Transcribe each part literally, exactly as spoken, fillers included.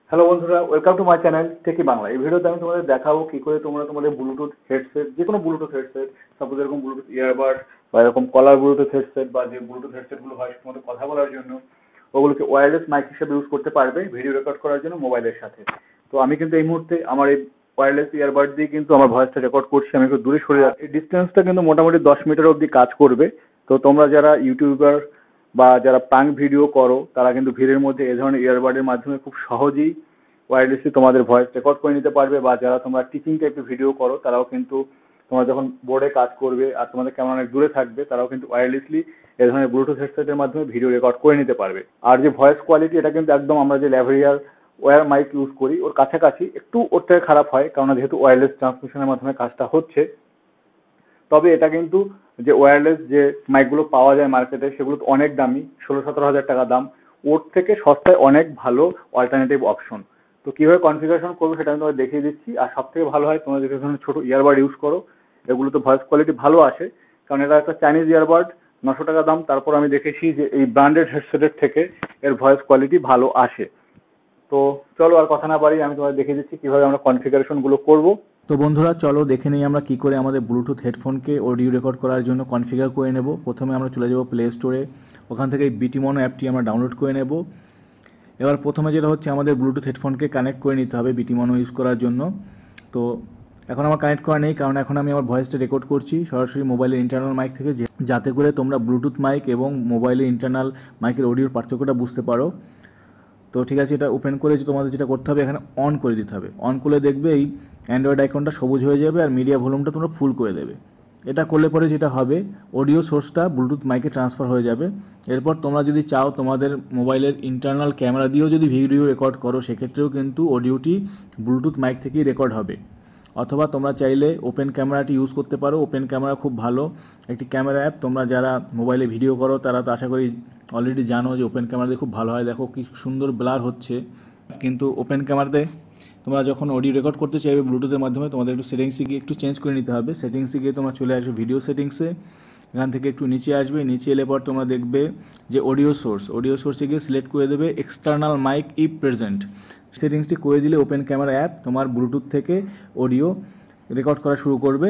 Hello বন্ধুরা, welcome to my channel techie Bangla. এই ভিডিওতে আমি তোমাদের দেখাবো কি করে তোমরা তোমাদের ব্লুটুথ হেডসেট, যে কোনো ব্লুটুথ হেডসেট, সাপোজ এরকম ব্লুটুথ ইয়ারবাড বা এরকম কলার ব্লুটুথ হেডসেট বা যে ব্লুটুথ হেডসেট গুলো হয় তোমাদের কথা বলার জন্য, ওগুলোকে ওয়্যারলেস মাইক হিসেবে ইউজ করতে পারবে ভিডিও রেকর্ড করার জন্য মোবাইলের সাথে। তো আমি কিন্তু এই মুহূর্তে আমার এই ওয়্যারলেস ইয়ারবাড দিয়ে কিন্তু আমার ভয়েসটা রেকর্ড করছি। আমি একটু দূরে সরে যাচ্ছি, এই ডিস্টেন্সটা কিন্তু মোটামুটি দশ মিটার অবধি কাজ করবে। তো তোমরা যারা ইউটিউবার বা যারা প্রাঙ্ক ভিডিও করো তারা কিন্তু ভিড়ের মধ্যে এই ধরনের ইয়ারবাডের মাধ্যমে খুব সহজেই ওয়্যারলেসলি তোমাদের ভয়েস রেকর্ড করে নিতে পারবে। বা যারা তোমরা টিচিং টাইপের ভিডিও করো তারাও কিন্তু তোমরা যখন বোর্ডে কাজ করবে আর তোমাদের ক্যামেরা অনেক দূরে থাকবে, তারাও কিন্তু ওয়্যারলেসলি এই ধরনের ব্লুটুথ হেডসেটের মাধ্যমে ভিডিও রেকর্ড করে নিতে পারবে। আর যে ভয়েস কোয়ালিটি, এটা কিন্তু একদম আমরা যে ল্যাভেরিয়ার ওয়্যার মাইক ইউজ করি ওর কাছাকাছি, একটু ওর থেকে খারাপ হয় কারণ যেহেতু ওয়্যারলেস ট্রান্সমিশনের মাধ্যমে কাজটা হচ্ছে। তবে এটা কিন্তু যে ওয়্যারলেস যে মাইকগুলো পাওয়া যায় মার্কেটে সেগুলো তো অনেক দামি, ষোলো সতেরো হাজার টাকা দাম। ওর থেকে সস্তায় অনেক ভালো অল্টারনেটিভ অপশন। তো কিভাবে কনফিগারেশন করবে সেটা আমি তোমাদের দেখিয়ে দিচ্ছি। আর সব থেকে ভালো হয় তোমরা যদি ধরনের ছোট ইয়ারবাড ইউজ করো, এগুলো তো ভয়েস কোয়ালিটি ভালো আসে কারণ এটা একটা চাইনিজ ইয়ারবাড, নশো টাকা দাম। তারপর আমি দেখেছি যে এই ব্র্যান্ডেড হেডসেটের থেকে এর ভয়েস কোয়ালিটি ভালো আসে। তো চলো আর কথা না বাড়িয়ে আমি তোমাদের দেখিয়ে দিচ্ছি কিভাবে আমরা কনফিগারেশন গুলো করবো। তো বন্ধুরা চলো দেখে নিই আমরা কি করে আমাদের ব্লুটুথ হেডফোনকে অডিও রেকর্ড করার জন্য কনফিগার করে নেব। প্রথমে আমরা চলে যাব প্লে স্টোরে, ওখান থেকে বিটিমনো অ্যাপটি আমরা ডাউনলোড করে নেব। এবার প্রথমে যেটা হচ্ছে আমাদের ব্লুটুথ হেডফোনকে কানেক্ট করে নিতে হবে বিটিমনো ইউজ করার জন্য। তো এখন আমার কানেক্ট করা নেই কারণ এখন আমি আমার ভয়েসটা রেকর্ড করছি সরাসরি মোবাইলের ইন্টারনাল মাইক থেকে, যাতে করে তোমরা ব্লুটুথ মাইক এবং মোবাইলের ইন্টারনাল মাইকের অডিওর পার্থক্যটা বুঝতে পারো। তো ঠিক আছে, এটা ওপেন করে তোমাদের যেটা করতে হবে এখানে অন করে দিতে হবে। অন করলে দেখবে এই অ্যান্ড্রয়েড আইকনটা সবুজ হয়ে যাবে আর মিডিয়া ভলিউমটা তোমরা ফুল করে দেবে। এটা করলে পরে যেটা হবে, অডিও সোর্সটা ব্লুটুথ মাইকে ট্রান্সফার হয়ে যাবে। এরপর তোমরা যদি চাও তোমাদের মোবাইলের ইন্টারনাল ক্যামেরা দিয়েও যদি ভিডিও রেকর্ড করো, সেক্ষেত্রেও কিন্তু অডিওটি ব্লুটুথ মাইক থেকেই রেকর্ড হবে। অথবা তোমরা চাইলে ওপেন ক্যামেরাটি ইউজ করতে পারো। ওপেন ক্যামেরা খুব ভালো একটি ক্যামেরা অ্যাপ। তোমরা যারা মোবাইলে ভিডিও করো তারা তো আশা করি অলরেডি জানো যে ওপেন ক্যামেরাতে খুব ভালো হয়। দেখো কি সুন্দর ব্লার হচ্ছে। কিন্তু ওপেন ক্যামেরাতে তোমরা যখন অডিও রেকর্ড করতে চাইবে ব্লুটুথের মাধ্যমে, তোমাদের একটু সেটিংসে গিয়ে একটু চেঞ্জ করে নিতে হবে। সেটিংসে গিয়ে তোমরা চলে আসবে ভিডিও সেটিংসে, এখান থেকে একটু নিচে আসবে। নিচে এলে পর তোমরা দেখবে যে অডিও সোর্স, অডিও সোর্সে গিয়ে সিলেক্ট করে দেবে এক্সটার্নাল মাইক ইফ প্রেজেন্ট। সেটিংসটি করে দিলে ওপেন ক্যামেরা অ্যাপ তোমার ব্লুটুথ থেকে অডিও রেকর্ড করা শুরু করবে।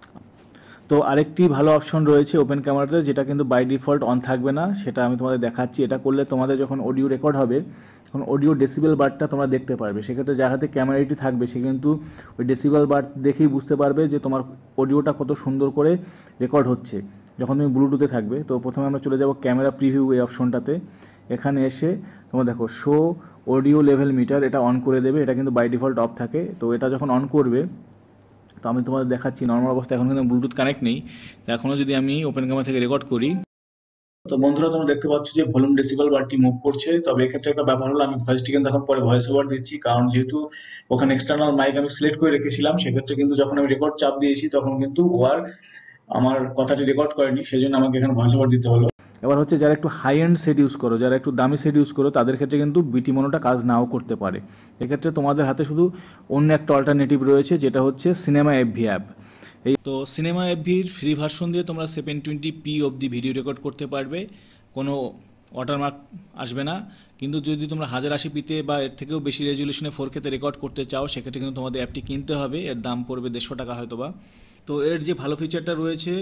তো আরেকটি ভালো অপশন রয়েছে ওপেন ক্যামেরাতে, যেটা কিন্তু বাই ডিফল্ট অন থাকবে না, সেটা আমি তোমাদের দেখাচ্ছি। এটা করলে তোমাদের যখন অডিও রেকর্ড হবে তখন অডিও ডেসিবেল বারটা তোমরা দেখতে পারবে। সেক্ষেত্রে যার হাতে ক্যামেরাটি থাকবে সে কিন্তু ওই ডেসিবেল বার দেখেই বুঝতে পারবে যে তোমার অডিওটা কত সুন্দর করে রেকর্ড হচ্ছে যখন তুমি ব্লুটুথে থাকবে। তো প্রথমে আমরা চলে যাব ক্যামেরা প্রিভিউ এই অপশনটাতে। এখানে এসে তোমরা দেখো শো অডিও লেভেল মিটার, এটা অন করে দেবে। এটা কিন্তু বাই ডিফল্ট অফ থাকে। তো এটা যখন অন করবে, তো আমি তোমাদের দেখাচ্ছি নর্মাল অবস্থা, এখন কিন্তু ব্লুটুথ কানেক্ট নেই। তো এখনও যদি আমি ওপেন ক্যামেরা থেকে রেকর্ড করি, তো বন্ধুরা তোমরা দেখতে পাচ্ছ যে ভলিউম ডেসিবেল বারটি মুভ করছে। তবে এক্ষেত্রে একটা ব্যাপার হলো, আমি ভয়েসটি কিন্তু এখন পরে ভয়েস ওভার দিচ্ছি কারণ যেহেতু ওখানে এক্সটার্নাল মাইক আমি সিলেক্ট করে রেখেছিলাম, সেক্ষেত্রে কিন্তু যখন আমি রেকর্ড চাপ দিয়েছি তখন কিন্তু ও আর আমার কথাটি রেকর্ড করেনি, সেই জন্য আমাকে এখানে ভয়েস ওভার দিতে হলো। এবার হচ্ছে যারা একটু হাই এন্ড সেট ইউজ করো, যারা একটু দামি সেট ইউজ করো, তাদের ক্ষেত্রে কিন্তু বিটিমনোটা কাজ নাও করতে পারে। এক্ষেত্রে তোমাদের হাতে শুধু অন্য একটা অল্টারনেটিভ রয়েছে, যেটা হচ্ছে সিনেমা এফভি অ্যাপ। এই তো সিনেমা এফভির ফ্রি ভার্সন দিয়ে তোমরা সেভেন টোয়েন্টি পি অবধি ভিডিও রেকর্ড করতে পারবে, কোনো ওয়াটারমার্ক আসবে না। কিন্তু যদি তোমরা হাজার আশি পিতে বা এর থেকেও বেশি রেজুলেশনে ফোর কেতে রেকর্ড করতে চাও, সেক্ষেত্রে কিন্তু তোমাদের অ্যাপটি কিনতে হবে। এর দাম পড়বে দেড়শো টাকা হয়তো বা। তো এর যে ভালো ফিচারটা রয়েছে,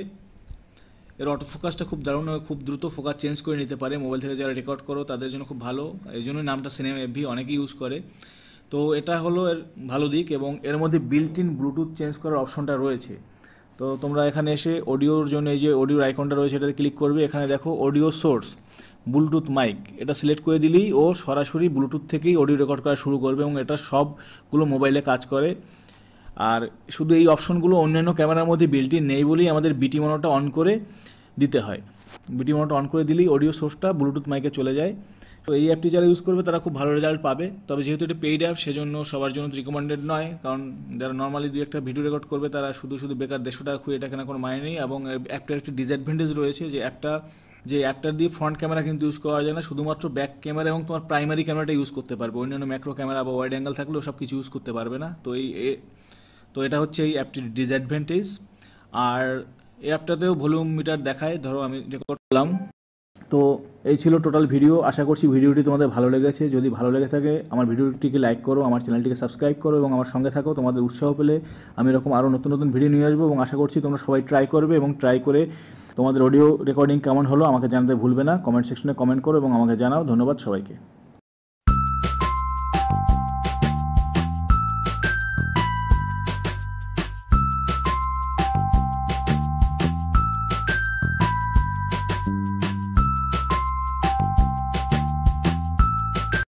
এর অটো ফোকাসটা খুব দারুণ, খুব দ্রুত ফোকাস চেঞ্জ করে নিতে পারে। মোবাইল থেকে যারা রেকর্ড করো তাদের জন্য খুব ভালো, এই জন্যই নামটা সিনেমা এফভি অনেকেই ইউজ করে। তো এটা হলো এর ভালো দিক, এবং এর মধ্যে বিল্ট ইন ব্লুটুথ চেঞ্জ করার অপশনটা রয়েছে। তো তোমরা এখানে এসে অডিওর জন্য এই যে অডিওর আইকনটা রয়েছে এটাতে ক্লিক করবে। এখানে দেখো অডিও সোর্স ব্লুটুথ মাইক, এটা সিলেক্ট করে দিলেই ও সরাসরি ব্লুটুথ থেকেই অডিও রেকর্ড করা শুরু করবে, এবং এটা সবগুলো মোবাইলে কাজ করে। আর শুধু এই অপশনগুলো অন্যান্য ক্যামেরার মধ্যে বিল্ট ইন নেই বলেই আমাদের বিটিমনোটা অন করে দিতে হয়। বিটিমনোটা অন করে দিলেই অডিও সোর্সটা ব্লুটুথ মাইকে চলে যায়। তো এই অ্যাপটি যারা ইউজ করবে তারা খুব ভালো রেজাল্ট পাবে। তবে যেহেতু এটা পেইড অ্যাপ, সেজন্য সবার জন্য রিকমেন্ডেড নয়, কারণ যারা নর্মালি দুই একটা ভিডিও রেকর্ড করবে তারা শুধু শুধু বেকার দেড়শো টাকা খুঁয়ে এটা কেনা কোনো মানে নেই। এবং অ্যাপটার একটি ডিসঅ্যাডভান্টেজ রয়েছে, যে অ্যাপটা যে অ্যাপটার দিয়ে ফ্রন্ট ক্যামেরা কিন্তু ইউজ করা যায় না, শুধুমাত্র ব্যাক ক্যামেরা এবং তোমার প্রাইমারি ক্যামেরাটা ইউজ করতে পারবে। অন্যান্য ম্যাক্রো ক্যামেরা বা ওয়াইড অ্যাঙ্গেল থাকলেও সব কিছু ইউজ করতে পারবে না। তো এই তো এটা হচ্ছে এই অ্যাপটির ডিসঅ্যাডভান্টেজ। আর এই অ্যাপটাতেও ভলিউম মিটার দেখায়। ধরো আমি রেকর্ড করলাম, তো এই ছিল টোটাল ভিডিও। আশা করছি ভিডিওটি তোমাদের ভালো লেগেছে। যদি ভালো লেগে থাকে আমার ভিডিওটিকে লাইক করো, আমার চ্যানেলটিকে সাবস্ক্রাইব করো এবং আমার সঙ্গে থাকো। তোমাদের উৎসাহ পেলে আমি এরকম আরও নতুন নতুন ভিডিও নিয়ে আসবো এবং আশা করছি তোমরা সবাই ট্রাই করবে এবং ট্রাই করে তোমাদের অডিও রেকর্ডিং কেমন হলো আমাকে জানাতে ভুলবে না। কমেন্ট সেকশনে কমেন্ট করো এবং আমাকে জানাও। ধন্যবাদ সবাইকে।